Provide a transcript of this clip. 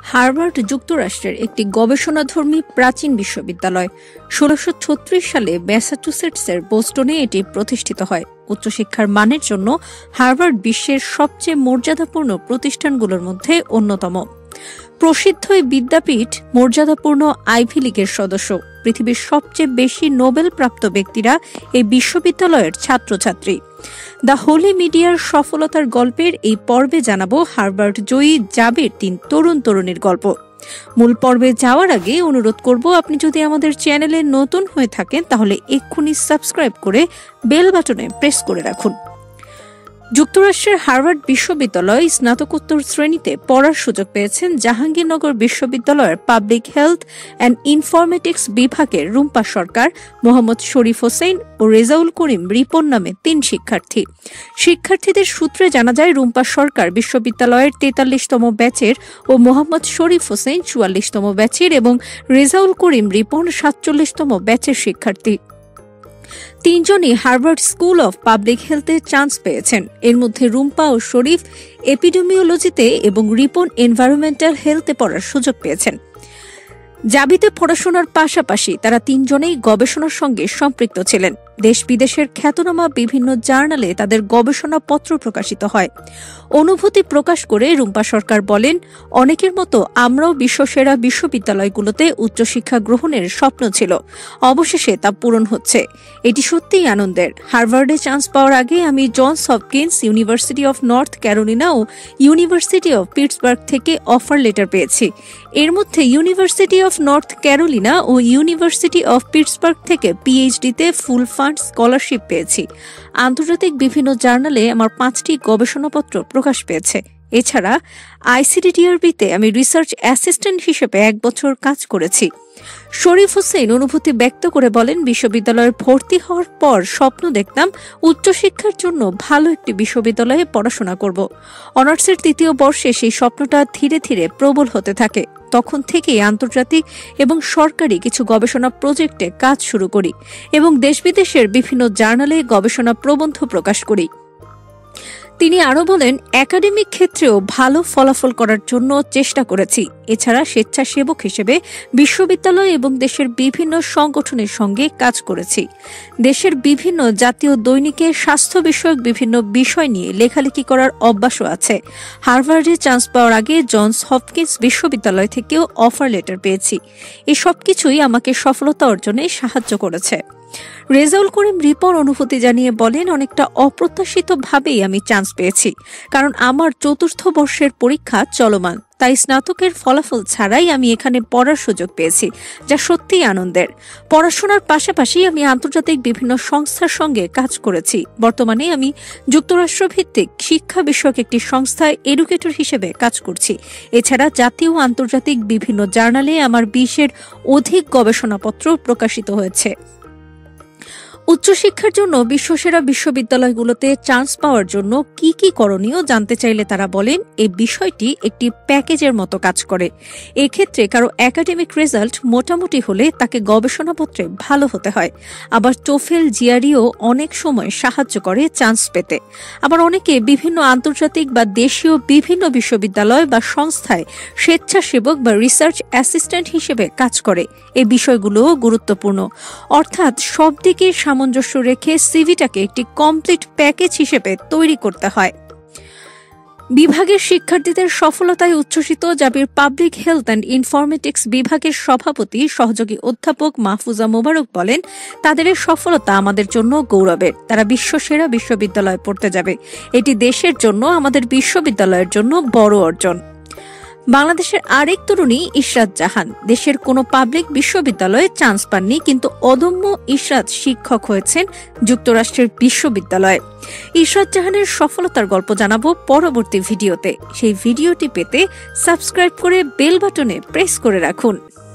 Harvard যুক্তরাষ্ট্রের একটি গবেষণাধর্মী প্রাচীন বিশ্ববিদ্যালয়। ১৬৩৬ সালে ম্যাসাচুসেটসের বোস্টনে এটি প্রতিষ্ঠিত হয়। উচ্চশিক্ষার মানের জন্য হার্ভার্ড বিশ্বের সবচেয়ে মর্যাদাপূর্ণ প্রতিষ্ঠানগুলোর মধ্যে অন্যতম। প্রসিদ্ধ এই বিদ্যাপীঠ মর্যাদাপূর্ণ আইভি লীগের সদস্য। পৃথিবীর সবচেয়ে বেশি নোবেল প্রাপ্ত ব্যক্তিরা এই বিশ্ববিদ্যালয়ের ছাত্রছাত্রী। দ্য হোলি মিডিয়ার সফলতার গল্পের এই পর্বে জানাবো হার্ভার্ড জয়ী জাবির ৩ তরুণ তরুণীর গল্প। মূল পর্বে যাওয়ার আগে অনুরোধ করব, আপনি যদি আমাদের চ্যানেলে নতুন হয়ে থাকেন তাহলে এক্ষুনি সাবস্ক্রাইব করে বেল বাটনে প্রেস করে রাখুন। যুক্তরাষ্ট্রের হার্ভার্ড বিশ্ববিদ্যালয়ে স্নাতকোত্তর শ্রেণীতে পড়ার সুযোগ পেয়েছেন জাহাঙ্গীরনগর বিশ্ববিদ্যালয়ের পাবলিক হেলথ অ্যান্ড ইনফরমেটিক্স বিভাগের রুম্পা সরকার, মোহাম্মদ শরীফ হোসেন ও রেজাউল করিম রিপন নামে ৩ শিক্ষার্থী। শিক্ষার্থীদের সূত্রে জানা যায়, রুম্পা সরকার বিশ্ববিদ্যালয়ের ৪৩তম ব্যাচের ও মোহাম্মদ শরীফ হোসেন ৪৪তম ব্যাচের এবং রেজাউল করিম রিপন ৪৭তম ব্যাচের শিক্ষার্থী। ৩ জনই হার্ভার্ড স্কুল অব পাবলিক হেলথে চান্স পেয়েছেন। এর মধ্যে রুম্পা ও শরীফ এপিডেমিওলজিতে এবং রিপন এনভায়রনমেন্টাল হেলথে পড়ার সুযোগ পেয়েছেন। জাবিতে পড়াশোনার পাশাপাশি তারা ৩ জনেই গবেষণার সঙ্গে সম্পৃক্ত ছিলেন। দেশ বিদেশের খ্যাতনামা বিভিন্ন জার্নালে তাদের গবেষণাপত্র প্রকাশিত হয়। অনুভূতি প্রকাশ করে রুম্পা সরকার বলেন, অনেকের মতো আমরাও বিশ্বসেরা বিশ্ববিদ্যালয়গুলোতে উচ্চশিক্ষা গ্রহণের স্বপ্ন ছিল, অবশেষে তা পূরণ হচ্ছে। এটি সত্যিই আনন্দের। হার্ভার্ডে চান্স পাওয়ার আগে আমি Johns Hopkins, university of North Carolina ও ইউনিভার্সিটি অফ পিটসবার্গ থেকে অফার লেটার পেয়েছি। এর মধ্যে ইউনিভার্সিটি অফ নর্থ ক্যারোলিনা ও ইউনিভার্সিটি অফ পিটসবার্গ থেকে পিএইচডিতে ফুল ফান্ড স্কলারশিপ পেয়েছি। আন্তর্জাতিক বিভিন্ন জার্নালে আমার 5টি গবেষণাপত্র প্রকাশ পেয়েছে। এছাড়া আইসিডিডিআরবিতে আমি রিসার্চ অ্যাসিস্ট্যান্ট হিসেবে 1 বছর কাজ করেছি। শরীফ হোসেন অনুভূতি ব্যক্ত করে বলেন, বিশ্ববিদ্যালয়ে ভর্তি হওয়ার পর স্বপ্ন দেখতাম উচ্চশিক্ষার জন্য ভালো একটি বিশ্ববিদ্যালয়ে পড়াশোনা করব। অনার্সের 3য় বর্ষে সেই স্বপ্নটা ধীরে ধীরে প্রবল হতে থাকে। তখন থেকেই আন্তর্জাতিক এবং সরকারি কিছু গবেষণা প্রজেক্টে কাজ শুরু করি এবং দেশ বিদেশের বিভিন্ন জার্নালে গবেষণা প্রবন্ধ প্রকাশ করি। তিনি আরও বলেন, একাডেমিক ক্ষেত্রেও ভালো ফলাফল করার জন্য চেষ্টা করেছি। এছাড়া স্বেচ্ছাসেবক হিসেবে বিশ্ববিদ্যালয় এবং দেশের বিভিন্ন সংগঠনের সঙ্গে কাজ করেছি। দেশের বিভিন্ন জাতীয় দৈনিকে স্বাস্থ্য বিষয়ক বিভিন্ন বিষয় নিয়ে লেখালেখি করার অভ্যাসও আছে। হার্ভার্ডে চান্স পাওয়ার আগে জনস হপকিন্স বিশ্ববিদ্যালয় থেকেও অফার লেটার পেয়েছি। এই সবকিছুই আমাকে সফলতা অর্জনে সাহায্য করেছে। রেজাউল করিম রিপন অনুভূতি জানিয়ে বলেন, অনেকটা অপ্রত্যাশিতভাবেই আমি চান্স পেয়েছি, কারণ আমার 4র্থ বর্ষের পরীক্ষা চলমান। তাই স্নাতকের ফলাফল ছাড়াই আমি এখানে পড়ার সুযোগ পেয়েছি, যা সত্যিই আনন্দের। পড়াশোনার পাশাপাশি আমি আন্তর্জাতিক বিভিন্ন সংস্থার সঙ্গে কাজ করেছি। বর্তমানে আমি যুক্তরাষ্ট্রভিত্তিক শিক্ষা বিষয়ক একটি সংস্থায় এডুকেটর হিসেবে কাজ করছি। এছাড়া জাতীয় ও আন্তর্জাতিক বিভিন্ন জার্নালে আমার 20-এর অধিক গবেষণাপত্র প্রকাশিত হয়েছে। উচ্চশিক্ষার জন্য বিশ্বসেরা বিশ্ববিদ্যালয়গুলোতে চান্স পাওয়ার জন্য কি কি করণীয় জানতে চাইলে তারা বলেন, এই বিষয়টি একটি প্যাকেজের মতো কাজ করে। এক্ষেত্রে কারো একাডেমিক রেজাল্ট মোটামুটি হলে তাকে গবেষণাপত্রে ভালো হতে হয়। আবার টোফেল জিআরইও অনেক সময় সাহায্য করে চান্স পেতে। আবার অনেকে বিভিন্ন আন্তর্জাতিক বা দেশীয় বিভিন্ন বিশ্ববিদ্যালয় বা সংস্থায় স্বেচ্ছাসেবক বা রিসার্চ অ্যাসিস্ট্যান্ট হিসেবে কাজ করে। এই বিষয়গুলোও গুরুত্বপূর্ণ। অর্থাৎ সব দিকে সামঞ্জস্য রেখে সিভিটাকে একটি কমপ্লিট প্যাকেজ হিসেবে তৈরি করতে হয়। বিভাগের শিক্ষার্থীদের সফলতায় উচ্ছ্বসিত জাবির পাবলিক হেলথ অ্যান্ড ইনফরমেটিক্স বিভাগের সভাপতি সহযোগী অধ্যাপক মাহফুজা মোবারক বলেন, তাদের এই সফলতা আমাদের জন্য গৌরবের। তারা বিশ্বসেরা বিশ্ববিদ্যালয়ে পড়তে যাবে। এটি দেশের জন্য, আমাদের বিশ্ববিদ্যালয়ের জন্য বড় অর্জন। বাংলাদেশের আরেক তরুণী ইশরাত জাহান দেশের কোনো পাবলিক বিশ্ববিদ্যালয়ে চান্স পাননি, কিন্তু অদম্য ইশরাত শিক্ষক হয়েছেন যুক্তরাষ্ট্রের বিশ্ববিদ্যালয়ে। ইশরাত জাহানের সফলতার গল্প জানাবো পরবর্তী ভিডিওতে। সেই ভিডিওটি পেতে সাবস্ক্রাইব করে বেল বাটনে প্রেস করে রাখুন।